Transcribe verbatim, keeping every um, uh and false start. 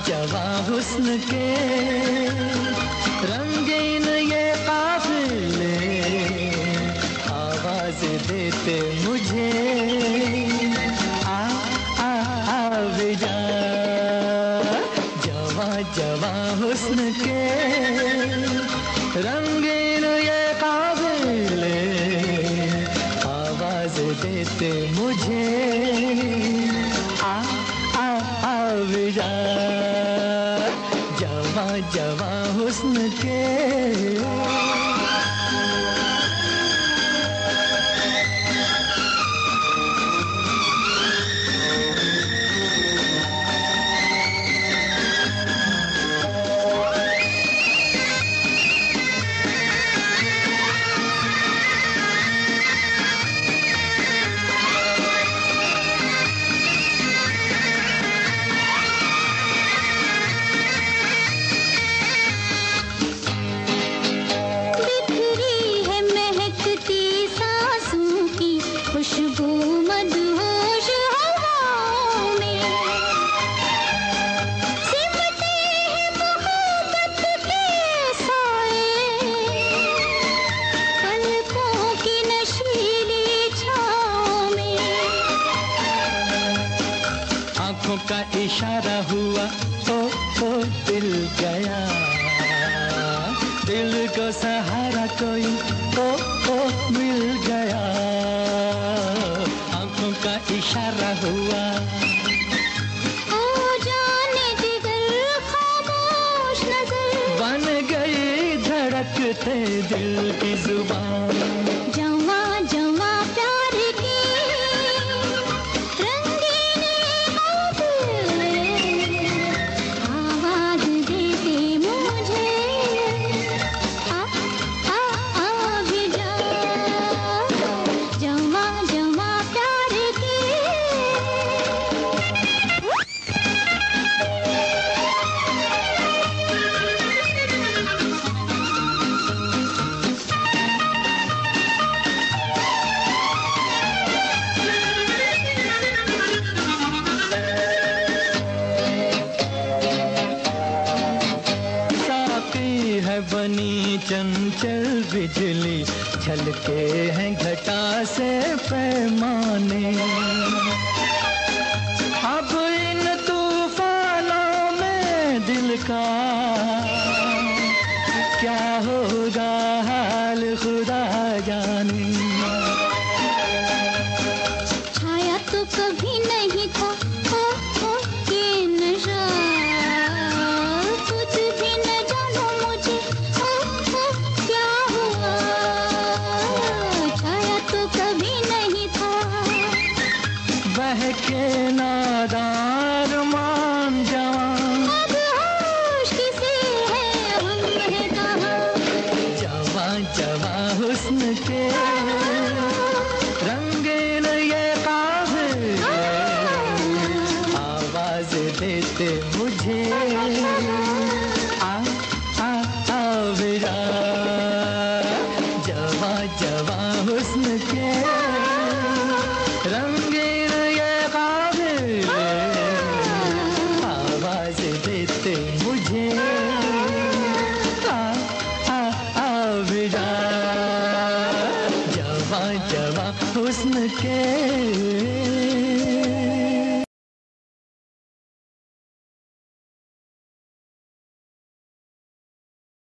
जवां हुस्न के रंगीन ये काफिले आवाज देते मुझे आ आ आ जा। जवां जवां हुस्न के रंगीन ये काफिले आवाज देते मुझे आ आ आ जा। जवां जवां हुस्न के खुशबू मदहोश हवाओं में सिमटे हैं मोहब्बत के साए पलकों की नशीली छाओं में। आंखों का इशारा हुआ ओ ओ दिल गया, दिल को सहारा कोई ओ ओ मिल गया। आंखों का इशारा हुआ ओ जाने जिगर खामोश नजर बन गई धड़कते दिल की जुबान। जवां जवां प्यार की रंगीन काफिले आवाज देते मुझे आ आ आ भी जा। जवां जवां प्यार की साकी है बनी चंचल बिजली, झलके हैं घटा से पैमाने। अब इन तूफानों में दिल का क्या होगा हाल खुदा जाने। छाया तो कभी नहीं था ओ ओ ये नशा, कुछ भी न जानो मुझे ओ ओ क्या हुआ। छाया तो कभी नहीं था बहके नादार मान जवान। अब होश किसे है हम है कहाँ। जवां जवां हुस्न के रंगीन ये काफिले आवाज देते मुझे आ आ आ विरा। जवां जवां हुस्न के रंगीन ये काफिले आवाज देते मुझे आ आ आ विरा। जवां जवां हुस्न के